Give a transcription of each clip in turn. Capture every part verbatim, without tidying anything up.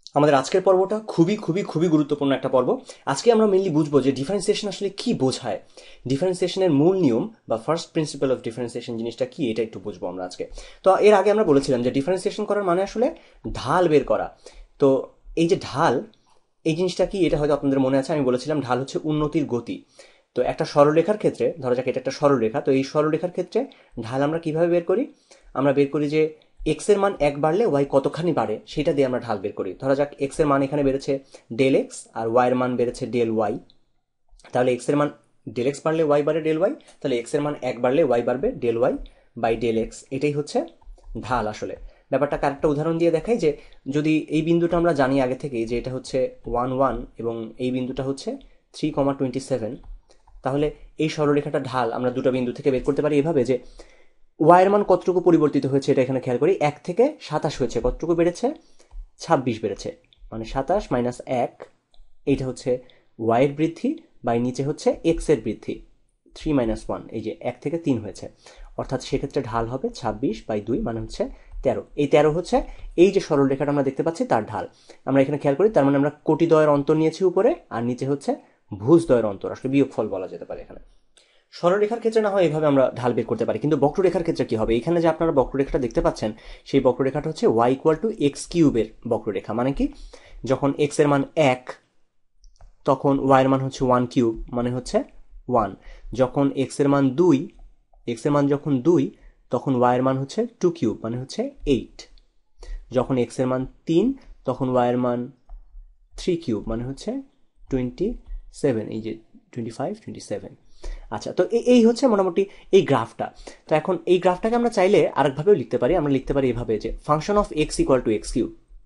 আমাদের আজকের পর্বটা খুবই খুবই খুবই গুরুত্বপূর্ণ একটা পর্ব। আজকে আমরা মেনলি বুঝবো যে ডিফারেন্সিয়েশন আসলে কি বোঝায়, ডিফারেন্সিয়েশনের মূল নিয়ম বা ফার্স্ট প্রিন্সিপাল অফ ডিফারেন্সিয়েশন জিনিসটা কি, এটা একটু বুঝবো আমরা আজকে। তো এর আগে আমরা বলেছিলাম যে ডিফারেন্সিয়েশন করার মানে আসলে ঢাল বের করা। তো এই যে ঢাল, এই জিনিসটা কি এটা হয়তো আপনাদের মনে আছে, আমি বলেছিলাম ঢাল হচ্ছে উন্নতির গতি। তো একটা সরলরেখার ক্ষেত্রে ধরা যাক এটা একটা সরলরেখা, তো এই সরলরেখার ক্ষেত্রে ঢাল আমরা কিভাবে বের করি? আমরা বের করি যে এক্স এর মান এক বাড়লে ওয়াই কতখানি বাড়ে সেটা দিয়ে আমরা ঢাল বের করি। ধরা যাক এক্স এর মান এখানে বেড়েছে ডেল এক্স আর ওয়াই এর মান বেড়েছে ডেল ওয়াই। তাহলে এক্স এর মান ডেল এক্স বাড়লে ওয়াই বাড়ে ডেল ওয়াই, তাহলে এক্স এর মান এক বাড়লে ওয়াই বাড়বে del y by del x. এটাই হচ্ছে ঢাল আসলে। ব্যাপারটা আরেকটা উদাহরণ দিয়ে দেখাই যে যদি এই বিন্দুটা আমরা জানি আগে থেকেই যে এটা হচ্ছে ওয়ান ওয়ান এবং এই বিন্দুটা হচ্ছে থ্রি কমা টোয়েন্টি সেভেন, তাহলে এই সরলরেখাটা ঢাল আমরা দুটো বিন্দু থেকে বের করতে পারি এভাবে যে ওয়াই এর মান কতটুকু পরিবর্তিত হয়েছে এটা এখানে খেয়াল করি। এক থেকে সাতাশ হয়েছে, কতটুকু বেড়েছে? ছাব্বিশ বেড়েছে, মানে সাতাশ মাইনাস এক, এইটা হচ্ছে ওয়াই এর বৃদ্ধি, বাই নিচে হচ্ছে এক্স এর বৃদ্ধি, থ্রি মাইনাস ওয়ান, এই যে এক থেকে তিন হয়েছে। অর্থাৎ সেক্ষেত্রে ঢাল হবে ছাব্বিশ বাই দুই, মানে হচ্ছে তেরো। এই তেরো হচ্ছে এই যে সরল রেখাটা আমরা দেখতে পাচ্ছি তার ঢাল। আমরা এখানে খেয়াল করি, তার মানে আমরা কোটিদ্বয়ের অন্তর নিয়েছি উপরে, আর নিচে হচ্ছে ভুজদ্বয়ের অন্তর, আসলে বিয়োগফল বলা যেতে পারে এখানে। সরলরেখার ক্ষেত্রে না হয় এভাবে আমরা ঢাল বের করতে পারি, কিন্তু বক্ররেখার ক্ষেত্রে কি হবে? এখানে যে আপনারা বক্ররেখাটা দেখতে পাচ্ছেন, সেই বক্ররেখাটা হচ্ছে ওয়াই ইকুয়াল টু এক্স কিউবের বক্ররেখা। মানে কি, যখন এক্স এর মান এক তখন ওয়াই এর মান হচ্ছে ওয়ান কিউব, মানে হচ্ছে ওয়ান। যখন এক্স এর মান দুই, এক্স এর মান যখন দুই তখন ওয়াই এর মান হচ্ছে টু কিউব, মানে হচ্ছে এইট। যখন এক্স এর মান তিন তখন ওয়াই এর মান থ্রি কিউব, মানে হচ্ছে টোয়েন্টি সেভেন, এই যে টোয়েন্টি ফাইভ টোয়েন্টি সেভেন। আচ্ছা, তো এই হচ্ছে মোটামুটি এই গ্রাফটা। তো এখন এই গ্রাফটাকে আমরা চাইলে আরেকভাবেও লিখতে পারি। আমরা লিখতে পারি এভাবে যে function of x equal to x cube.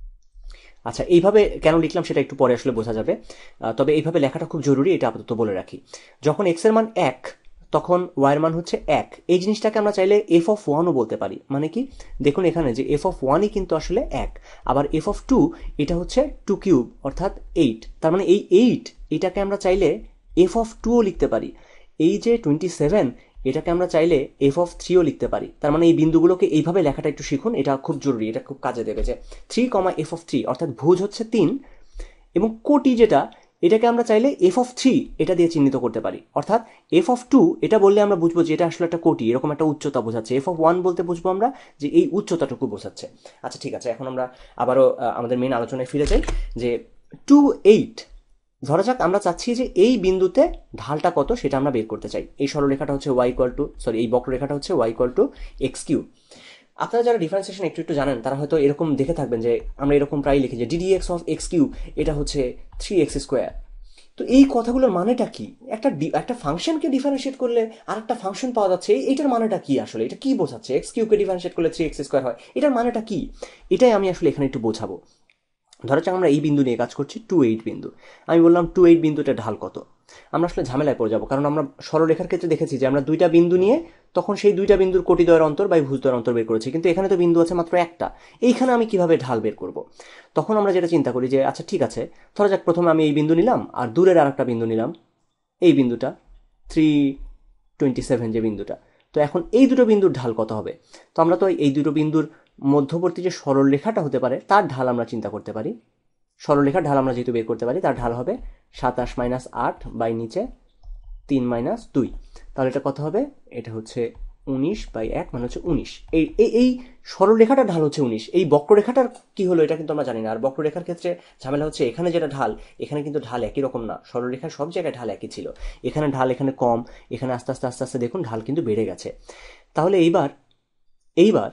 আচ্ছা, এইভাবে কেন লিখলাম সেটা একটু পরে আসলে বোঝা যাবে, তবে এইভাবে লেখাটা খুব জরুরি, এটা আপাতত বলে রাখি। যখন এক্স এর মান এক তখন ওয়াই এর মান হচ্ছে এক, এই জিনিসটাকে আমরা চাইলে এফ অফ ওয়ানও বলতে পারি। মানে কি, দেখুন এখানে যে এফ অফ ওয়ানই কিন্তু আসলে এক, আবার এফ অফ টু এটা হচ্ছে টু কিউব অর্থাৎ এইট। তার মানে এই এইট এটাকে আমরা চাইলে এফ অফ টুও লিখতে পারি। এই যে টোয়েন্টি সেভেন এটাকে আমরা চাইলে এফ অফ থ্রিও লিখতে পারি। তার মানে এই বিন্দুগুলোকে এইভাবে লেখাটা একটু শিখুন, এটা খুব জরুরি, এটা খুব কাজে দেবে। যে three comma f of three অর্থাৎ ভুজ হচ্ছে তিন, এবং কোটি যেটা এটাকে আমরা চাইলে এফ অফ থ্রি এটা দিয়ে চিহ্নিত করতে পারি। অর্থাৎ এফ অফ টু এটা বললে আমরা বুঝবো যে এটা আসলে একটা কোটি, এরকম একটা উচ্চতা বোঝাচ্ছে। এফ অফ ওয়ান বলতে বুঝবো আমরা যে এই উচ্চতাটুকু বোঝাচ্ছে। আচ্ছা ঠিক আছে, এখন আমরা আবারও আমাদের মেন আলোচনায় ফিরে যাই যে টু এইট, ধরা যাক আমরা চাচ্ছি যে এই বিন্দুতে ঢালটা কত সেটা আমরা বের করতে চাই। এই সরলরেখাটা হচ্ছে ওয়াই ইকুয়াল টু সরি এই বক্ররেখাটা হচ্ছে y equal to x cube. আপনারা যারা ডিফারেন্সিয়েশন একটু একটু জানেন তারা হয়তো এরকম দেখে থাকবেন যে আমরা এরকম প্রায় লিখি যে d d x of x cube এটা হচ্ছে থ্রি এক্স স্কোয়ার। তো এই কথাগুলোর মানেটা কি? একটা একটা ফাংশনকে ডিফারেন্সিয়েট করলে আর একটা ফাংশন পাওয়া যাচ্ছে, এইটার মানেটা কি আসলে? এটা কি বোঝাচ্ছে? এক্স কিউকে ডিফারেন্সিয়েট করলে থ্রি এক্স স্কোয়ার হয়, এটার মানেটা কি? এটাই আমি আসলে এখানে একটু বোঝাবো। ধরা যাক আমরা এই বিন্দু নিয়ে কাজ করছি, টু এইট বিন্দু। আমি বললাম টু এইট বিন্দুটা ঢাল কত? আমরা আসলে ঝামেলায় পড়ে যাবো, কারণ আমরা সরলরেখার ক্ষেত্রে দেখেছি যে আমরা দুইটা বিন্দু নিয়ে তখন সেই দুইটা বিন্দুর কোটিদ্বয়ের অন্তর বা ভুজদ্বয়ের অন্তর বের করেছি, কিন্তু এখানে তো বিন্দু আছে মাত্র একটা। এইখানে আমি কিভাবে ঢাল বের করব? তখন আমরা যেটা চিন্তা করি যে আচ্ছা ঠিক আছে, ধরা যাক প্রথমে আমি এই বিন্দু নিলাম আর দূরের আর একটা বিন্দু নিলাম, এই বিন্দুটা থ্রি টোয়েন্টি সেভেন যে বিন্দুটা। তো এখন এই দুটো বিন্দুর ঢাল কত হবে? তো আমরা তো এই দুটো বিন্দুর মধ্যবর্তী যে সরল রেখাটা হতে পারে তার ঢাল আমরা চিন্তা করতে পারি। সরলরেখার ঢাল আমরা যেহেতু বের করতে পারি, তার ঢাল হবে সাতাশ মাইনাস আট বাই নিচে তিন মাইনাস দুই। তাহলে এটা কত হবে? এটা হচ্ছে উনিশ বাই এক, মানে হচ্ছে উনিশ। এই এই সরলরেখাটার ঢাল হচ্ছে উনিশ। এই বক্ররেখাটার কি হলো এটা কিন্তু আমরা জানি না। আর বক্ররেখার ক্ষেত্রে ঝামেলা হচ্ছে এখানে যেটা ঢাল, এখানে কিন্তু ঢাল একই রকম না। সরলরেখার সব জায়গায় ঢাল একই ছিল, এখানে ঢাল এখানে কম, এখানে আস্তে আস্তে আস্তে আস্তে দেখুন ঢাল কিন্তু বেড়ে গেছে। তাহলে এইবার এইবার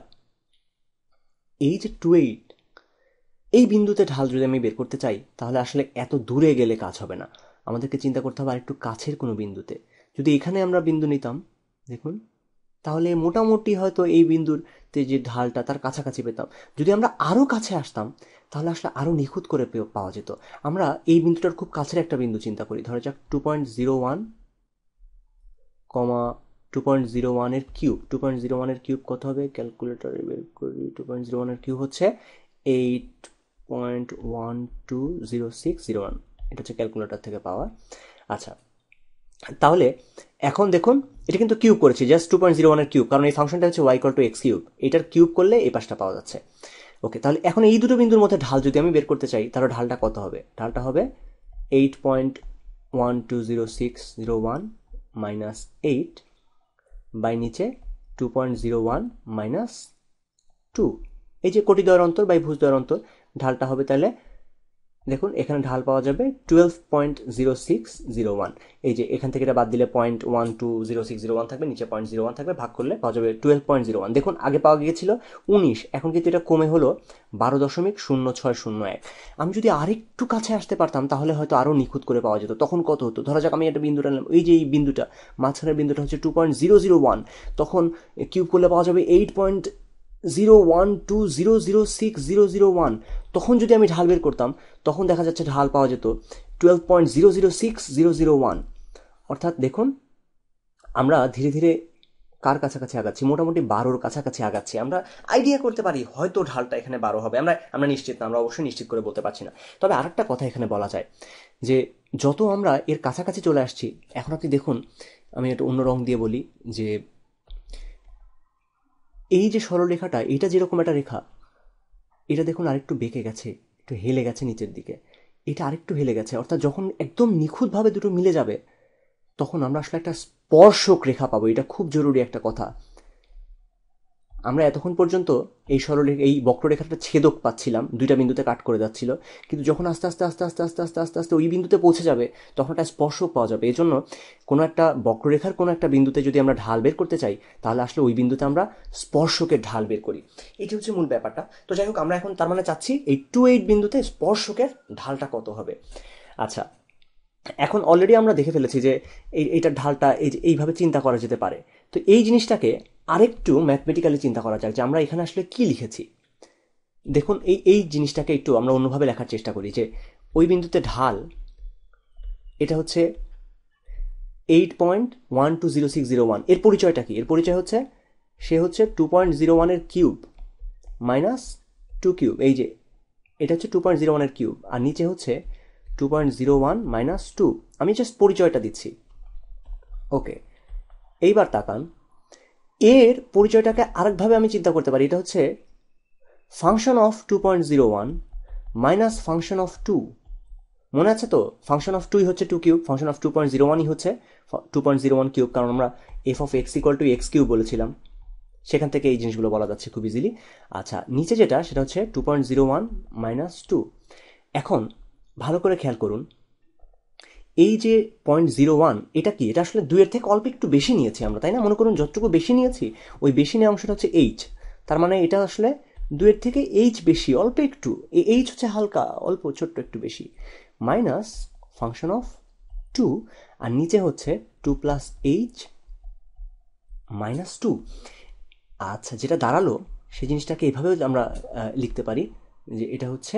এই যে টু এইট এই বিন্দুতে ঢাল যদি আমি বের করতে চাই তাহলে আসলে এত দূরে গেলে কাজ হবে না, আমাদেরকে চিন্তা করতে হবে আরেকটু কাছের কোনো বিন্দুতে। যদি এখানে আমরা বিন্দু নিতাম দেখুন, তাহলে মোটামুটি হয়তো এই বিন্দুতে যে ঢালটা তার কাছাকাছি পেতাম। যদি আমরা আরও কাছে আসতাম তাহলে আসলে আরও নিখুঁত করে পাওয়া যেত। আমরা এই বিন্দুটার খুব কাছের একটা বিন্দু চিন্তা করি, ধরা যাক two point zero one comma two point zero ওয়ানের কিউব। টু পয়েন্ট জিরো ওয়ানের কিউব কত হবে? ক্যালকুলেটারে বের করি। টু পয়েন্ট জিরো ওয়ানের কিউব হচ্ছে eight point one two zero six zero one, এটা হচ্ছে ক্যালকুলেটর থেকে পাওয়া। আচ্ছা, তাহলে এখন দেখুন এটা কিন্তু কিউব করেছি, জাস্ট টু পয়েন্ট জিরো ওয়ানের কিউব, কারণ এই ফাংশনটা হচ্ছে y equal to x cube. এটার কিউব করলে এই পাশটা পাওয়া যাচ্ছে। ওকে, তাহলে এখন এই দুটো বিন্দুর মধ্যে ঢাল যদি আমি বের করতে চাই তাহলে ঢালটা কত হবে? ঢালটা হবে eight point one two zero six zero one minus eight by নিচে two point zero one minus two. এই যে কোটিদ্বয়ের অন্তর বা ভুজদ্বয়ের অন্তর, ঢালটা হবে তাহলে দেখুন এখানে ঢাল পাওয়া যাবে twelve point zero six zero one. এই যে এখান থেকে এটা বাদ দিলে point one two zero six zero one থাকবে, নিচে পয়েন্ট জিরো ওয়ান থাকবে, ভাগ করলে পাওয়া যাবে টুয়েলভ পয়েন্ট জিরো ওয়ান। দেখুন আগে পাওয়া গিয়েছিল উনিশ, এখন কিন্তু এটা কমে হলো বারো দশমিক শূন্য ছয় শূন্য এক। আমি যদি আরেকটু কাছে আসতে পারতাম তাহলে হয়তো আরও নিখুঁত করে পাওয়া যেত। তখন কত হতো? ধরা যাক আমি একটা বিন্দুটা নিলাম, এই যে এই বিন্দুটা মাঝখানের বিন্দুটা হচ্ছে two point zero zero one, তখন কিউব করলে পাওয়া যাবে eight point zero one two zero zero six zero zero one. তখন যদি আমি ঢাল বের করতাম তখন দেখা যাচ্ছে ঢাল পাওয়া যেত twelve point zero zero six zero zero one. অর্থাৎ দেখুন আমরা ধীরে ধীরে কার কাছাকাছি আগাচ্ছি? মোটামুটি বারোর কাছাকাছি আগাচ্ছি। আমরা আইডিয়া করতে পারি হয়তো ঢালটা এখানে বারো হবে, আমরা আমরা নিশ্চিত না, আমরা অবশ্যই নিশ্চিত করে বলতে পারছি না। তবে আরেকটা কথা এখানে বলা যায় যে যত আমরা এর কাছাকাছি চলে আসছি, এখন আপনি দেখুন আমি একটা অন্য রং দিয়ে বলি যে এই যে সরলরেখাটা, এটা যেরকম একটা রেখা, এটা দেখুন আরেকটু বেঁকে গেছে, একটু হেলে গেছে নিচের দিকে, এটা আরেকটু হেলে গেছে। অর্থাৎ যখন একদম নিখুঁতভাবে দুটো মিলে যাবে তখন আমরা আসলে একটা স্পর্শক রেখা পাবো। এটা খুব জরুরি একটা কথা। আমরা এতক্ষণ পর্যন্ত এই সরলরেখা এই বক্ররেখাটা ছেদক পাচ্ছিলাম, দুইটা বিন্দুতে কাট করে যাচ্ছিল, কিন্তু যখন আস্তে আস্তে আস্তে আস্তে আস্তে আস্তে আস্তে আস্তে ওই বিন্দুতে পৌঁছে যাবে তখন একটা স্পর্শক পাওয়া যাবে। এই জন্য কোনো একটা বক্ররেখার কোনো একটা বিন্দুতে যদি আমরা ঢাল বের করতে চাই তাহলে আসলে ওই বিন্দুতে আমরা স্পর্শকের ঢাল বের করি। এটি হচ্ছে মূল ব্যাপারটা। তো যাই হোক, আমরা এখন তার মানে চাচ্ছি এই টু এইট বিন্দুতে স্পর্শকের ঢালটা কত হবে। আচ্ছা, এখন অলরেডি আমরা দেখে ফেলেছি যে এই এইটার ঢালটা এই যে এইভাবে চিন্তা করা যেতে পারে। তো এই জিনিসটাকে আরেকটু ম্যাথমেটিক্যালি চিন্তা করা যাক যে আমরা এখানে আসলে কি লিখেছি। দেখুন এই এই জিনিসটাকে একটু আমরা অন্যভাবে লেখার চেষ্টা করি যে ওই বিন্দুতে ঢাল এটা হচ্ছে eight point one two zero six zero one. এর পরিচয়টা কি? এর পরিচয় হচ্ছে সে হচ্ছে টু পয়েন্ট জিরো ওয়ানের কিউব মাইনাস টু কিউব। এই যে এটা হচ্ছে টু পয়েন্ট জিরো ওয়ানের কিউব আর নিচে হচ্ছে two point zero one minus two. আমি জাস্ট পরিচয়টা দিচ্ছি। ওকে, এইবার তাকান, এর পরিচয়টাকে আরেকভাবে আমি চিন্তা করতে পারি। এটা হচ্ছে function of two point zero one minus function of two. মনে আছে তো? ফাংশন অফ টুই হচ্ছে two cube, function of two point zero ওয়ানই হচ্ছে two point zero one cube, কারণ আমরা f of x equal to x cube বলেছিলাম, সেখান থেকে এই জিনিসগুলো বলা যাচ্ছে খুব ইজিলি। আচ্ছা, নিচে যেটা সেটা হচ্ছে two point zero one minus two. এখন ভালো করে খেয়াল করুন, এই যে পয়েন্ট জিরো ওয়ান এটা কি? এটা আসলে দুইয়ের থেকে অল্প একটু বেশি নিয়েছি আমরা, তাই না? মনে করুন যতটুকু বেশি নিয়েছি ওই বেশি নেওয়া অংশটা হচ্ছে এইচ, তার মানে এটা আসলে দুইয়ের থেকে এইচ বেশি, অল্প একটু। এই এইচ হচ্ছে হালকা, অল্প, ছোট্ট একটু বেশি, মাইনাস ফাংশন অফ টু, আর নিচে হচ্ছে two plus h minus two. আচ্ছা, যেটা দাঁড়ালো সেই জিনিসটাকে এভাবেও আমরা লিখতে পারি যে এটা হচ্ছে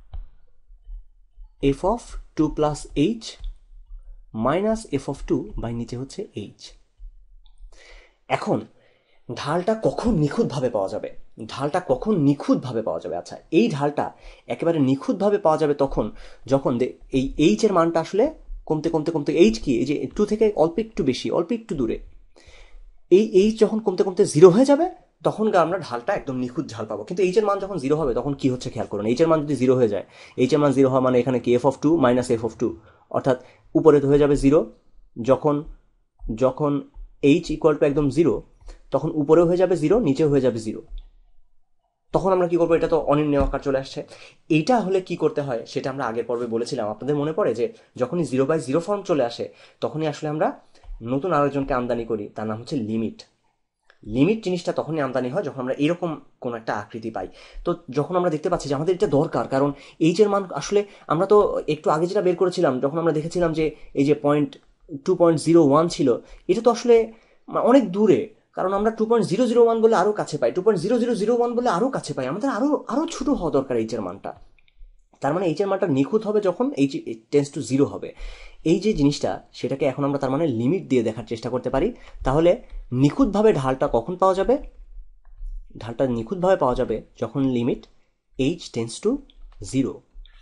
f of two plus h minus f of two by নিচে হচ্ছে এইচ। এখন ঢালটা কখন নিখুঁতভাবে পাওয়া যাবে? ঢালটা কখন নিখুঁতভাবে পাওয়া যাবে? আচ্ছা, এই ঢালটা একেবারে নিখুঁতভাবে পাওয়া যাবে তখন যখন এই এইচ এর মানটা আসলে কমতে কমতে কমতে, এইচ কি এই যে টু থেকে অল্প একটু বেশি, অল্প একটু দূরে, এই এইচ যখন কমতে কমতে জিরো হয়ে যাবে তখন আমরা ঢালটা একদম নিখুঁত ঢাল পাবো। কিন্তু এইচ এর মান যখন জিরো হবে তখন কি হচ্ছে খেয়াল করুন। এইচ এর মান যদি জিরো হয়ে যায়, এইচ এর মান জিরো হওয়া মানে এখানে কি f of two minus f of two, অর্থাৎ উপরে তো হয়ে যাবে জিরো। যখন যখন এইচ ইকুয়াল টু একদম জিরো তখন উপরেও হয়ে যাবে জিরো, নিচেও হয়ে যাবে জিরো। তখন আমরা কি করবো? এটা তো অনির্ণয় আকার চলে আসছে। এইটা হলে কি করতে হয় সেটা আমরা আগের পর্বে বলেছিলাম। আপনাদের মনে পড়ে যে যখনই জিরো বাই জিরো ফর্ম চলে আসে তখনই আসলে আমরা নতুন আরেকজনকে আমদানি করি, তার নাম হচ্ছে লিমিট। লিমিট জিনিসটা তখনই আমদানি হয় যখন আমরা এরকম কোন একটা আকৃতি পাই। তো যখন আমরা দেখতে পাচ্ছি যে আমাদের এটা দরকার, কারণ এইচ এর মান আসলে আমরা তো একটু আগে যেটা বের করেছিলাম যখন আমরা দেখেছিলাম যে এই যে point two point zero one ছিল, এটা তো আসলে অনেক দূরে, কারণ আমরা two point zero zero one বলে আরও কাছে পাই, two point zero zero zero one বলে আরও কাছে পাই, আমাদের আরও আরও ছোটো হওয়া দরকার এইচ এর মানটা। তার মানে এইচ এর মানটা নিখুঁত হবে যখন এইচ টেন্স টু জিরো হবে। এই যে জিনিসটা সেটাকে এখন আমরা তার মানে লিমিট দিয়ে দেখার চেষ্টা করতে পারি। তাহলে নিখুঁতভাবে ঢালটা কখন পাওয়া যাবে? ঢালটা নিখুঁতভাবে পাওয়া যাবে যখন limit h tends to zero,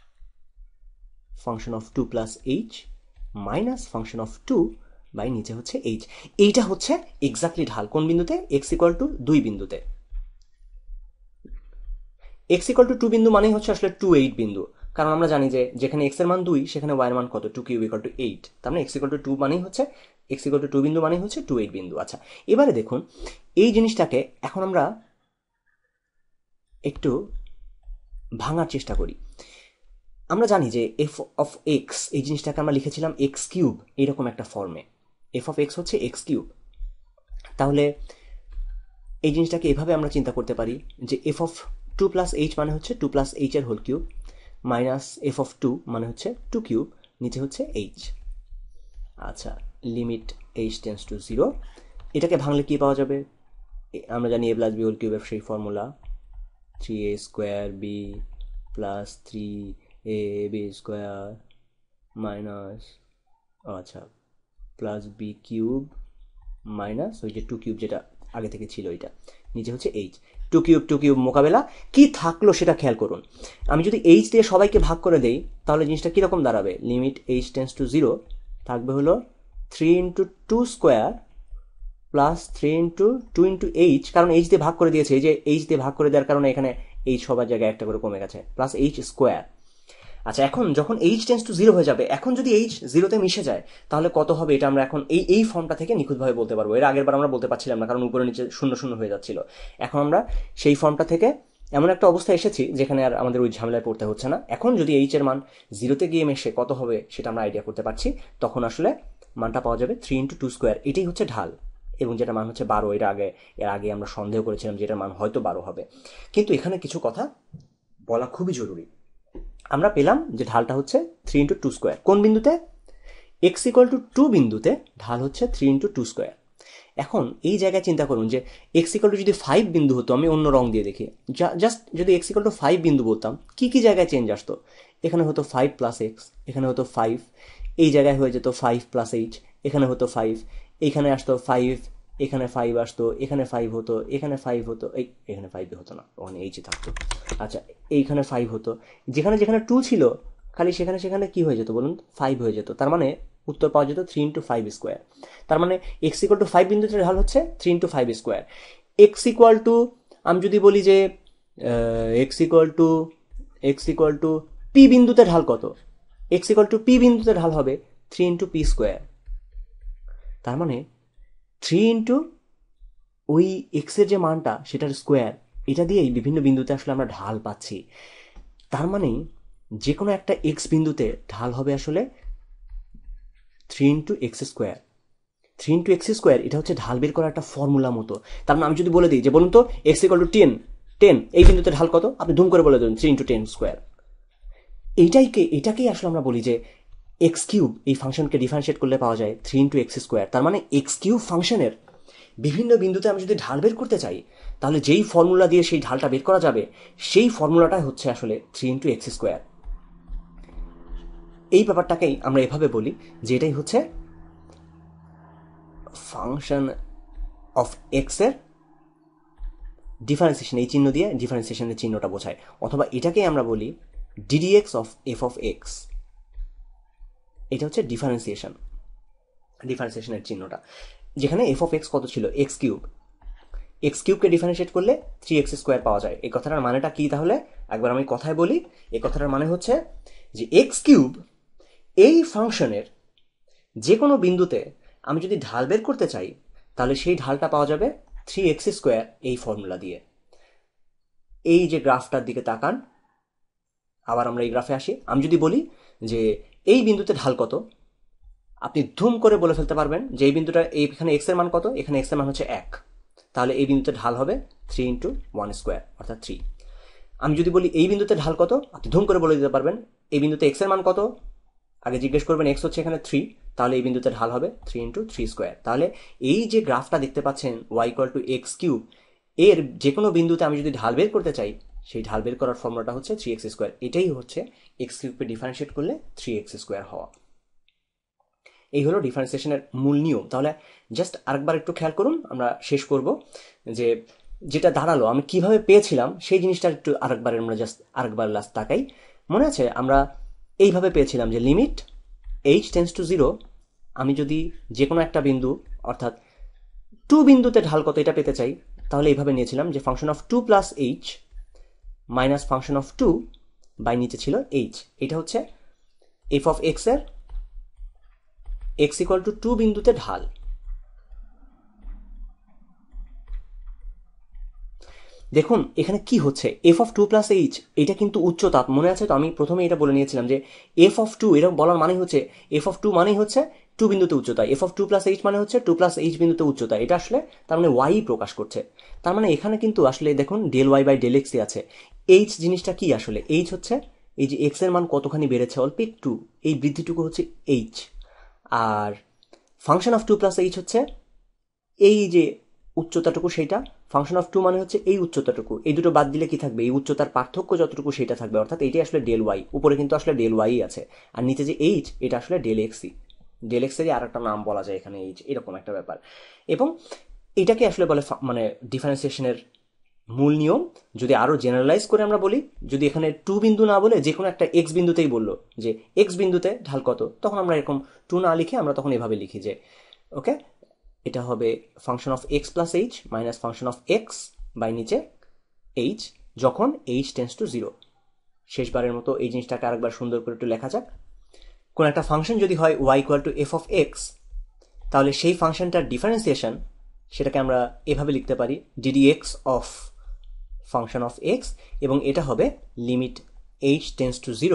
function of two plus h minus function of two by নিচে হচ্ছে এইচ। এইটা হচ্ছে এক্স্যাক্টলি ঢাল। কোন বিন্দুতে? এক্স ইকুয়াল টু দুই বিন্দুতে। এক্স ইকুয়াল টু টু বিন্দু মানেই হচ্ছে আসলে টু এইট বিন্দু, কারণ আমরা জানি যে যেখানে এক্স এর মান দুই সেখানে ওয়াই এর মান কত, two cube equal to eight. তার মানে এক্স ইকুয়াল টু টু মানেই হচ্ছে এক্স ইকুয়াল টু টু বিন্দু মানেই হচ্ছে টু এইট বিন্দু। আচ্ছা, এবারে দেখুন এই জিনিসটাকে এখন আমরা একটু ভাঙার চেষ্টা করি। আমরা জানি যে এফ অফ এক্স এই জিনিসটাকে আমরা লিখেছিলাম এক্স কিউব, এইরকম একটা ফর্মে। এফ অফ এক্স হচ্ছে এক্স কিউব। তাহলে এই জিনিসটাকে এভাবে আমরা চিন্তা করতে পারি যে f of two plus h মানে হচ্ছে টু প্লাস এইচ এর whole cube, minus f of two মানে হচ্ছে টু কিউব, নিচে হচ্ছে এইচ। আচ্ছা, limit h tends to zero, এটাকে ভাঙলে কি পাওয়া যাবে? আমরা জানি এ প্লাস বি হোল কিউবের সেই formula, three a square b plus three a b square minus, আচ্ছা, প্লাস বি কিউব মাইনাস ওই যে টু কিউব যেটা আগে থেকে ছিল ওইটা, নিচে হচ্ছে h. Two cube two cube মোকাবেলা কি থাকলো সেটা খেয়াল করুন। আমি যদি এইচ দিয়ে সবাইকে ভাগ করে দেই তাহলে জিনিসটা কীরকম দাঁড়াবে? Limit h tends to zero থাকবে হলো three into two square plus three into two into h, কারণ এইচ দিয়ে ভাগ করে দিয়েছে, এই যে এইচ দিয়ে ভাগ করে দেওয়ার কারণে এখানে এইচ সবার জায়গায় একটা করে কমে গেছে, প্লাস এইচ স্কোয়ার। আচ্ছা, এখন যখন এইচ টেন্স টু জিরো হয়ে যাবে, এখন যদি এইচ জিরোতে মিশে যায় তাহলে কত হবে? এটা আমরা এখন এই এই ফর্মটা থেকে নিখুঁতভাবে বলতে পারবো। এর আগের বার আমরা বলতে পারছিলাম না, কারণ উপরে নিচে শূন্য শূন্য হয়ে যাচ্ছিল। এখন আমরা সেই ফর্মটা থেকে এমন একটা অবস্থায় এসেছি যেখানে আর আমাদের ওই ঝামেলায় পড়তে হচ্ছে না। এখন যদি এইচ এর মান জিরোতে গিয়ে মেশে কত হবে সেটা আমরা আইডিয়া করতে পারছি। তখন আসলে মানটা পাওয়া যাবে থ্রি ইন্টু টু স্কোয়ার, এটাই হচ্ছে ঢাল, এবং যেটা মান হচ্ছে বারো। এর আগে এর আগে আমরা সন্দেহ করেছিলাম যে এটার মান হয়তো বারো হবে, কিন্তু এখানে কিছু কথা বলা খুবই জরুরি। আমরা পেলাম যে ঢালটা হচ্ছে থ্রি ইন্টু টু স্কোয়ার। কোন বিন্দুতে? এক্স ইকুয়াল টু টু বিন্দুতে ঢাল হচ্ছে থ্রি ইন্টু টু স্কোয়ার। এখন এই জায়গায় চিন্তা করুন যে এক্স ইকুয়াল টু যদি ফাইভ বিন্দু হতো, আমি অন্য রং দিয়ে দেখি, জাস্ট যদি এক্স ইকুয়াল টু ফাইভ বিন্দু বলতাম, কি কি জায়গায় চেঞ্জ আসতো? এখানে হতো ফাইভ প্লাস এক্স, এখানে হতো ফাইভ, এই জায়গায় হয়ে যেত ফাইভ প্লাস এইচ, এখানে হতো ফাইভ, এইখানে আসতো ফাইভ, এখানে ফাইভ আসতো, এখানে ফাইভ হতো, এখানে ফাইভ হতো, এই এখানে ফাইভ হতো না, ওখানে এইচে থাকতো। আচ্ছা, এইখানে ফাইভ হতো, যেখানে যেখানে টু ছিল খালি সেখানে সেখানে কি হয়ে যেত বলুন? ফাইভ হয়ে যেত। তার মানে উত্তর পাওয়া যেত থ্রি ইন্টু ফাইভ স্কোয়ার। তার মানে এক্স ইকুয়াল টু ফাইভ বিন্দুতে ঢাল হচ্ছে three into five square. X equal to, আমি যদি বলি যে x equal to x equal to p বিন্দুতে ঢাল কত? এক্স ইকুয়াল টু পি বিন্দুতে ঢাল হবে থ্রি ইন্টু পি স্কোয়ার। তার মানে থ্রি ইন্টু ওই এক্সের যে মানটা সেটার স্কোয়ার, এটা দিয়েই বিভিন্ন বিন্দুতে আসলে আমরা ঢাল পাচ্ছি। তার মানে যে কোনো একটা এক্স বিন্দুতে ঢাল হবে আসলে three into x square. Three into x square এটা হচ্ছে ঢাল বের করার একটা ফর্মুলা মতো। তার মানে আমি যদি বলে দিই যে বলুন তো x equal to ten, ten এই বিন্দুতে ঢাল কত? আপনি ধুম করে বলে দেবেন থ্রি ইন্টু টেন স্কোয়ার। এইটাইকে এটাকেই আসলে আমরা বলি যে এক্স কিউব এই ফাংশনকে ডিফারেন্সিয়েট করলে পাওয়া যায় থ্রি ইন্টু এক্স স্কোয়ার। তার মানে এক্স কিউব ফাংশনের বিভিন্ন বিন্দুতে আমি যদি ঢাল বের করতে চাই তাহলে যেই ফর্মুলা দিয়ে সেই ঢালটা বের করা যাবে সেই ফর্মুলাটাই হচ্ছে আসলে থ্রি ইন্টু এক্স স্কোয়ার। এই ব্যাপারটাকেই আমরা এভাবে বলি যে এটাই হচ্ছে ফাংশন অফ এক্স এর ডিফারেন্সিয়েশন। এই চিহ্ন দিয়ে ডিফারেন্সিয়েশনের চিহ্নটা বোঝায়, অথবা এটাকেই আমরা বলি d d x of f of x. এটা হচ্ছে ডিফারেন্সিয়েশন, ডিফারেন্সিয়েশনের চিহ্নটা। যেখানে এফ অফ এক্স কত ছিল? X cube. এক্স কিউবকে ডিফারেন্সিয়েট করলে থ্রি এক্স স্কোয়ার পাওয়া যায়। এই কথাটার মানেটা কি তাহলে? একবার আমি কথায় বলি, এই কথাটার মানে হচ্ছে যে এক্স কিউব এই ফাংশনের যে কোনো বিন্দুতে আমি যদি ঢাল বের করতে চাই তাহলে সেই ঢালটা পাওয়া যাবে থ্রি এক্স স্কোয়ার এই ফর্মুলা দিয়ে। এই যে গ্রাফটার দিকে তাকান, আবার আমরা এই গ্রাফে আসি। আমি যদি বলি যে এই বিন্দুতে ঢাল কত, আপনি ধুম করে বলে ফেলতে পারবেন যে এই বিন্দুটা, এখানে এক্স এর মান কত? এখানে এক্স এর মান হচ্ছে এক, তাহলে এই বিন্দুতে ঢাল হবে থ্রি ইন্টু ওয়ান স্কোয়ার অর্থাৎ থ্রি। আমি যদি বলি এই বিন্দুতে ঢাল কত, আপনি ধুম করে বলে দিতে পারবেন এই বিন্দুতে এক্স এর মান কত, আগে জিজ্ঞেস করবেন এক্স হচ্ছে এখানে থ্রি, তাহলে এই বিন্দুতে ঢাল হবে থ্রি ইন্টু থ্রি স্কোয়ার। তাহলে এই যে গ্রাফটা দেখতে পাচ্ছেন y equal to x cube, এর যে কোনো বিন্দুতে আমি যদি ঢাল বের করতে চাই সেই ঢাল বের করার ফর্মুলাটা হচ্ছে থ্রি এক্স স্কোয়ার। এটাই হচ্ছে এক্স কিউবকে ডিফারেন্সিয়েট করলে থ্রি এক্স স্কোয়ার হওয়া। এই হলো ডিফারেন্সিয়েশনের মূল নিয়ম। তাহলে জাস্ট আরেকবার একটু খেয়াল করুন, আমরা শেষ করব যে যেটা দাঁড়ালো আমি কিভাবে পেয়েছিলাম সেই জিনিসটা একটু আরেকবার আমরা জাস্ট আরেকবার লাস্ট তাকাই। মনে আছে আমরা এইভাবে পেয়েছিলাম যে limit h tends to zero, আমি যদি যে কোনো একটা বিন্দু অর্থাৎ টু বিন্দুতে ঢাল কত এটা পেতে চাই তাহলে এইভাবে নিয়েছিলাম যে function of two plus h minus function of two by নিচে ছিল এইচ। এটা হচ্ছে এফ অফ এক্স এর এক্স ইকুয়াল টু টু বিন্দুতে ঢাল। দেখুন এখানে কি হচ্ছে, f of two plus h এটা কিন্তু উচ্চতা, মনে আছে তো আমি প্রথমে এটা বলে নিয়েছিলাম যে এফ অফ টু এটা বলার মানে হচ্ছে এফ অফ টু মানেই হচ্ছে টু বিন্দুতে উচ্চতা, f of two plus h মানে হচ্ছে টু প্লাস এইচ বিন্দুতে উচ্চতা। এটা আসলে তার মানে ওয়াই প্রকাশ করছে। তার মানে এখানে কিন্তু আসলে দেখুন ডেল ওয়াই বাই ডেল এক্সই আছে। এইচ জিনিসটা কি আসলে, এইচ হচ্ছে এই যে এক্স এর মান কতখানি বেড়েছে অল্প একটু, এই বৃদ্ধিটুকু হচ্ছে এইচ। আর function of two plus h হচ্ছে এই যে উচ্চতাটুকু, সেইটা ফাংশন অফ টু মানে হচ্ছে এই উচ্চতাটুকু, এই দুটো বাদ দিলে কি থাকবে, এই উচ্চতার পার্থক্য যতটুকু সেটা থাকবে, অর্থাৎ এইটাই আসলে ডেল ওয়াই। উপরে কিন্তু আসলে ডেল ওয়াই আছে, আর নিচে যে এইচ এটা আসলে ডেল এক্সই, ডেল এক্সেরই আর একটা নাম বলা যায় এখানে এইচ, এরকম একটা ব্যাপার। এবং এটাকে আসলে বলে মানে ডিফারেন্সিয়েশনের মূল নিয়ম। যদি আরো জেনারেলাইজ করে আমরা বলি, যদি এখানে টু বিন্দু না বলে যে কোনো একটা এক্স বিন্দুতেই বললো যে এক্স বিন্দুতে ঢাল কত, তখন আমরা এরকম টু না লিখে আমরা তখন এভাবে লিখি যে ওকে এটা হবে function of x plus h minus function of x by নিচে এইচ, যখন এইচ টেন্স টু জিরো। শেষবারের মতো এই জিনিসটাকে আরেকবার সুন্দর করে একটু লেখা যাক। কোন একটা ফাংশন যদি হয় y equal to f of x, তাহলে সেই ফাংশনটার ডিফারেন্সিয়েশন সেটাকে আমরা এভাবে লিখতে পারি d d x of function of x, এবং এটা হবে limit h tends to zero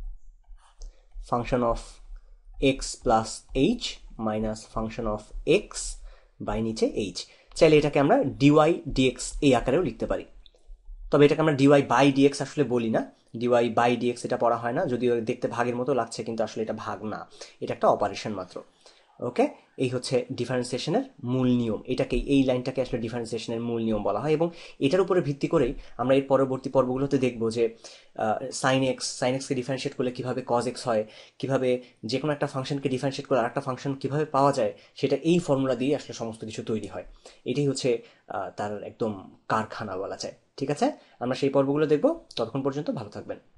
function of x plus h minus function of x by নিচে এইচ। চাইলে এটাকে আমরা ডিওয়াই ডিএক্স এই আকারেও লিখতে পারি, তবে এটাকে আমরা ডিওয়াই বাই ডিএক্স আসলে বলি না, ডিওয়াই বাই ডিএক্স এটা পড়া হয় না, যদিও দেখতে ভাগের মতো লাগছে কিন্তু আসলে এটা ভাগ না, এটা একটা অপারেশন মাত্র। ওকে, এই হচ্ছে ডিফারেন্সিয়েশনের মূল নিয়ম, এটাকে এই লাইনটাকে আসলে ডিফারেন্সিয়েশনের মূল নিয়ম বলা হয়। এবং এটার উপরে ভিত্তি করেই আমরা এর পরবর্তী পর্বগুলোতে দেখব যে সাইন এক্স সাইন এক্সকে ডিফারেন্সিয়েট করলে কিভাবে কজ এক্স হয়, কিভাবে যে কোনো একটা ফাংশনকে ডিফারেন্সিয়েট করলে আরেকটা ফাংশন কিভাবে পাওয়া যায়, সেটা এই ফর্মুলা দিয়ে আসলে সমস্ত কিছু তৈরি হয়। এটাই হচ্ছে তার একদম কারখানা বলা যায়। ঠিক আছে, আমরা সেই পর্বগুলো দেখব, ততক্ষণ পর্যন্ত ভালো থাকবেন।